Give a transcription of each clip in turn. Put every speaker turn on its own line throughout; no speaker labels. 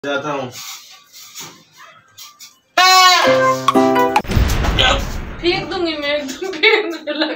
जाता हूँ।
फेंक दूंगी मैं, एकदम फेंकने लग।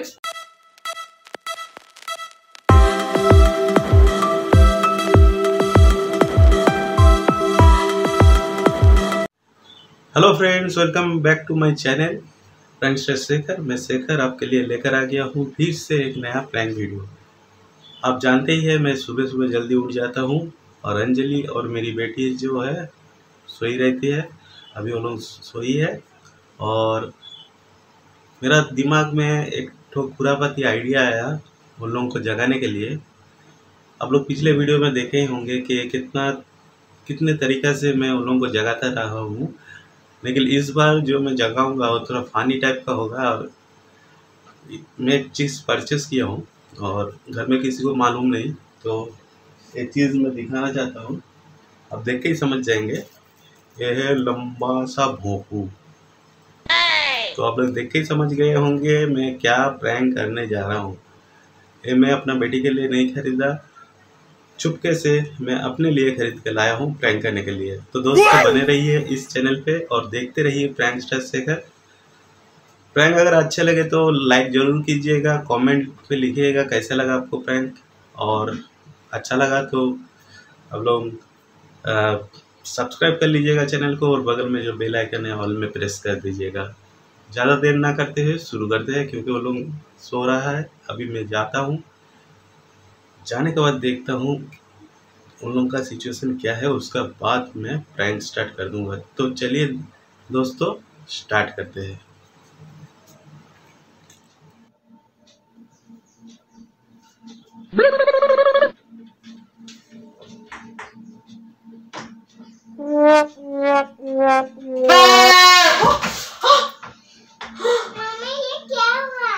Hello friends, welcome back to my channel prankster Shekhar. मैं शेखर आपके लिए लेकर आ गया हूँ फिर से एक नया प्रैंक वीडियो। आप जानते ही है मैं सुबह सुबह जल्दी उठ जाता हूँ और अंजलि और मेरी बेटी जो है सोई रहती है। अभी वो लोग सोई है और मेरा दिमाग में एक ठो खुरापाती आइडिया आया उन लोगों को जगाने के लिए। आप लोग पिछले वीडियो में देखे ही होंगे कि कितने तरीक़ा से मैं उन लोगों को जगाता रहा हूँ, लेकिन इस बार जो मैं जगाऊंगा वो थोड़ा फ़नी टाइप का होगा। और मैं एक चीज़ परचेस किया हूँ और घर में किसी को मालूम नहीं, तो एक चीज़ मैं दिखाना चाहता हूँ, आप देख के ही समझ जाएंगे। ये है लंबा सा भोंपू। तो आप लोग देख के ही समझ गए होंगे मैं क्या प्रैंक करने जा रहा हूँ। ये मैं अपना बेटी के लिए नहीं खरीदा, चुपके से मैं अपने लिए खरीद के लाया हूँ प्रैंक करने के लिए। तो दोस्तों बने रहिए इस चैनल पे और देखते रहिए प्रैंकस्टर शेखर। प्रैंक अगर अच्छे लगे तो लाइक ज़रूर कीजिएगा, कमेंट पे लिखिएगा कैसा लगा आपको प्रैंक, और अच्छा लगा तो आप लोग सब्सक्राइब कर लीजिएगा चैनल को और बगल में जो बेल आइकन है ऑल में प्रेस कर दीजिएगा। ज़्यादा देर ना करते हुए शुरू करते हैं क्योंकि वो लोग सो रहा है। अभी मैं जाता हूँ, जाने के बाद देखता हूँ उन लोगों का सिचुएशन क्या है, उसका बाद मैं प्रैंक स्टार्ट कर दूंगा। तो चलिए दोस्तों स्टार्ट करते हैं।
मम्मी ये क्या हुआ?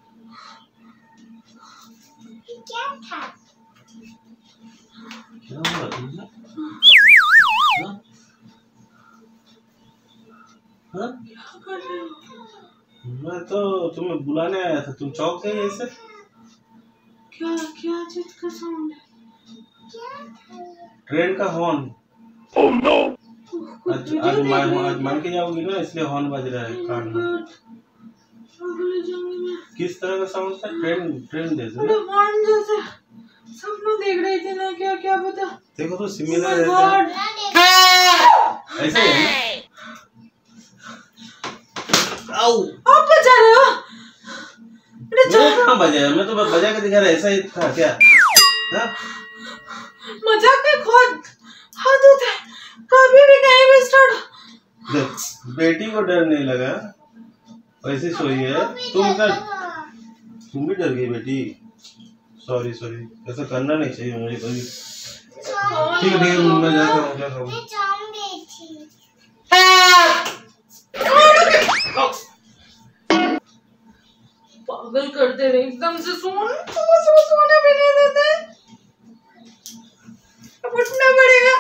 ये क्या था?
क्या हुआ तुमने? हाँ? मैं तो तुम्हें बुलाने आया था, तुम चौंक गई ऐसे?
क्या क्या चीज का साउंड है?
ट्रेन का हॉर्न।
Oh no.
आज मान के जाओगी ना, इसलिए हॉर्न बज रहा है कान में। किस तरह का साउंड था? ट्रेन जैसे ना?
हॉर्न जैसे सपना देख रही थी ना, क्या क्या पता।
देखो तो सिमिलर है ऐसे ही है। आओ
आप बजा रहे हो?
कहाँ बजाया? मैं तो बजा के दिखा रहा, ऐसा ही था क्या?
मजाक में खुद हाथ होता है, कभी भी कहीं भी स्टार्ट।
बेटी को डर नहीं लगा, वैसे सोई है। तुम भी डर गई बेटी? सॉरी ऐसा करना नहीं चाहिए मुझे कभी। ठीक है मैं जाता हूँ।
पागल करते रहे एकदम से, सोने भी नहीं देते। अब उठना पड़ेगा।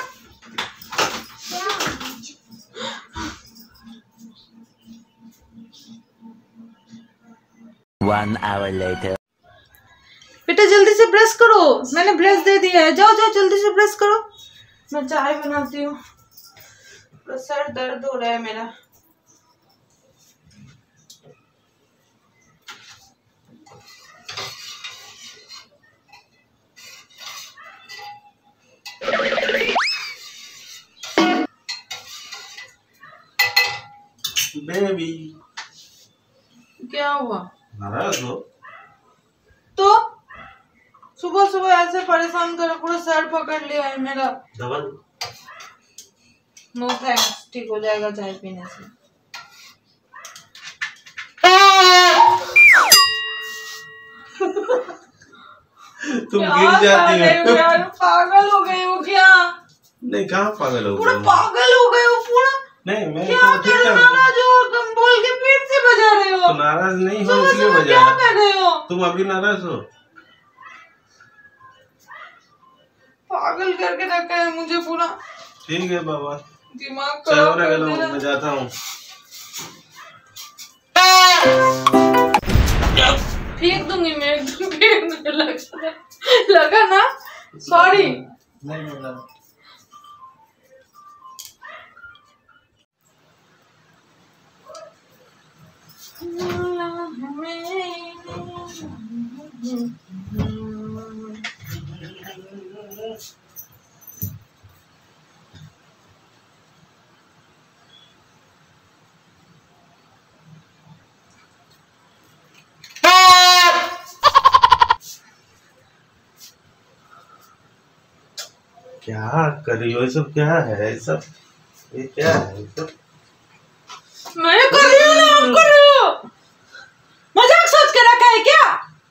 One hour later.
बेटा जल्दी से ब्रश करो, मैंने ब्रश दे दिया है। जाओ जल्दी से ब्रश करो, मैं चाय बनाती हूँ। सर दर्द हो रहा है मेरा।
बेबी
क्या हुआ?
नाराज हो?
तो सुबह सुबह ऐसे परेशान कर, पूरा सर पकड़ लिया है मेरा।
दवा
नो थैंक्स, ठीक हो जाएगा चाय पीने से।
तुम गिर जाती हो
यार, पागल हो गए हो क्या?
नहीं, कहाँ पागल हो
पूरा
गए?
पागल हो गए हो पूरा।
नहीं मैं
क्या
तो ठीक
कर
ठाक।
जो तुम बोल के पेट से बजा रहे हो?
तो नाराज नहीं हो इसलिए
सुबह
बजा।
क्या कर रहे हो?
तुम अभी नाराज हो?
पागल करके रखा है मुझे पूरा।
ठीक है बाबा,
दिमाग
चलो
खराब।
मैं जाता हूँ।
फेंक दूंगी मैं, एकदम फेंकने लगा ना। सॉरी।
नहीं क्या कर रही हो? ये सब क्या है? ये सब ये क्या है? ये सब
मैं कर रही हूँ ना, आप कर रही हो। मजाक सोच के रखा है क्या?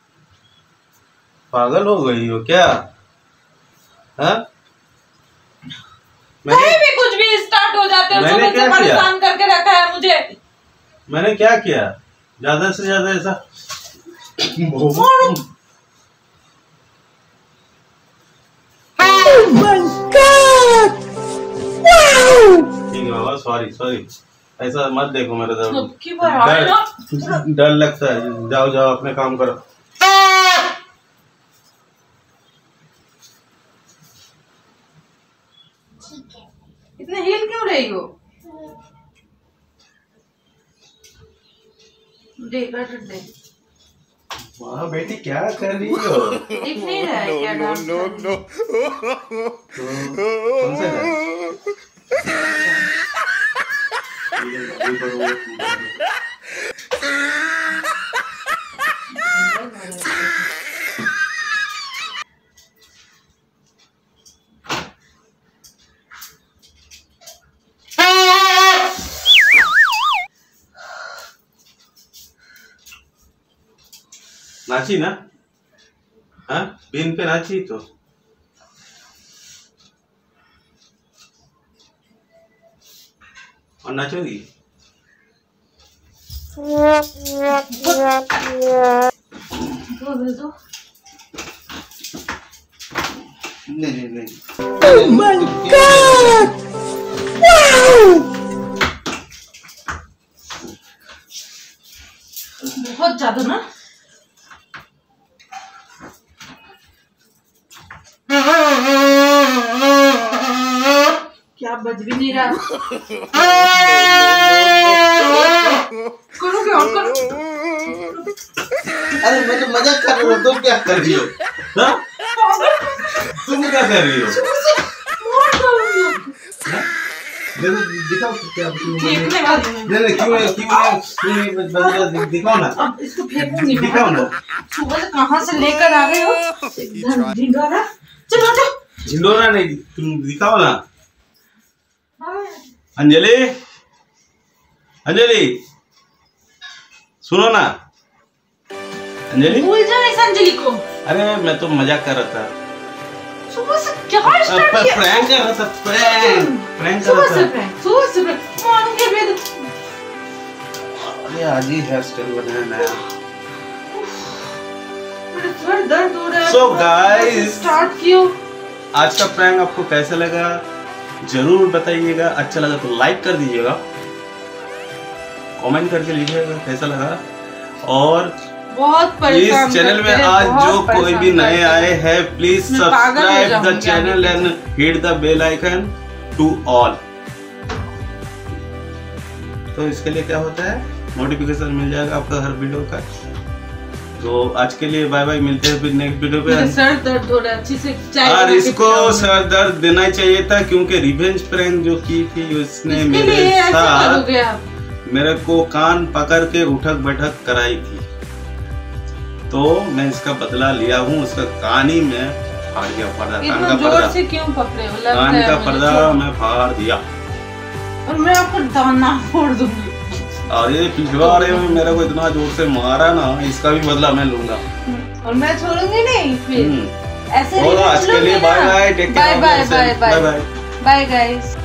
पागल हो गई हो क्या? हाँ?
कहीं भी कुछ भी स्टार्ट हो जाते हो, सुबह से परेशान करके रखा है मुझे।
मैंने क्या किया? ज्यादा से ज्यादा ऐसा ठीक है बाबा, सॉरी ऐसा मत देखो मेरे तरफ, डर लगता है। जाओ अपने काम करो।
इतने हिल क्यों रही हो? दे
वाह बेटी, क्या कर रही हो?
दिख नहीं रहा है क्या? नो
कौन सा नाची ना? हाँ, बीन पे नाची तो और नाचोगी? नहीं। Oh my God! Wow!
बहुत ज्यादा ना? क्या बज भी नहीं रहा? करो क्या करो?
अरे मैं तो मजाक कर रही हूँ, तुम क्या कर रही हो? तुम क्या कर रही हो? दिखाओ क्या? क्यों दिखाओ ना।
अब इसको फेंकूंगी।
दिखाओ ना।
सुबह से कहाँ से लेकर आ गए हो? ढिंडोरा। चलो
झिंडोरा नहीं, तुम दिखाओ ना। अंजलि सुनो ना। अंजलि
भूल जाओ इस अंजलि को।
अरे मैं तो मजाक कर रहा था।
सुबह से क्या स्टार्ट किया?
प्रैंक कर रहा था, प्रैंक कर रहा था।
सुबह से मानूंगी भी।
अरे आज ही हेयर स्टाइल बनाया नया।
मेरा सर दर्द हो रहा है।
So guys,
स्टार्ट कियो।
आज का प्रैंक आपको कैसा लगा जरूर बताइएगा। अच्छा लगा तो लाइक कर दीजिएगा, कमेंट करके लिखिएगा कैसा लगा। और
बहुत
इस चैनल में आज जो कोई भी नए आए हैं, please subscribe the channel and hit the bell icon to all. तो इसके लिए क्या होता है, नोटिफिकेशन मिल जाएगा आपका हर वीडियो का। तो आज के लिए बाय बाय, मिलते हैं फिर नेक्स्ट वीडियो पे।
सर दर्द हो रहा है अच्छी से।
और इसको सर दर्द देना चाहिए था क्योंकि रिवेंज प्रैंक जो की थी उसने मेरे साथ मेरे को कान पकड़ के उठक बैठक कराई थी। तो मैं इसका बदला लिया हूँ। उसका कान ही मैं फाड़ दिया, कान का पर्दा।
से क्यों पकड़े हो?
कान का पर्दा मैं फाड़ दिया
और मैं आपको दाना फोड़ दूंगी।
और ये पिछले वाले में मेरे को इतना जोर से मारा ना, इसका भी बदला मैं लूंगा
और मैं छोड़ूंगी नहीं फिर। ऐसे
आज के लिए bye bye, take care,
bye bye guys.